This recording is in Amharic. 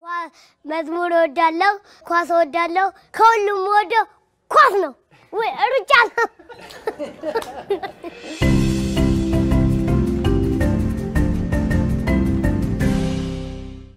መዝሙር እወዳለሁ ኳስ እወዳለሁ ከሁሉም ወደ ኳስ ነው ወይ ሩጫ ነው